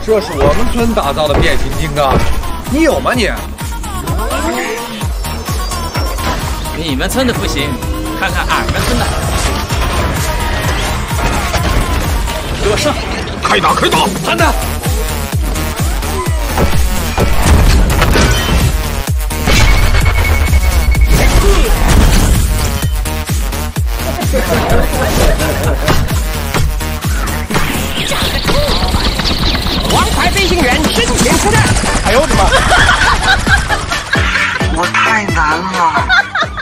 这是我们村打造的变形金刚，你有吗你？ 你们村的不行，看看俺们村的。给我上！ 开打，开打！ 慢点！ 王牌飞行员身前出战！ 哎呦我的妈！ 我太难了。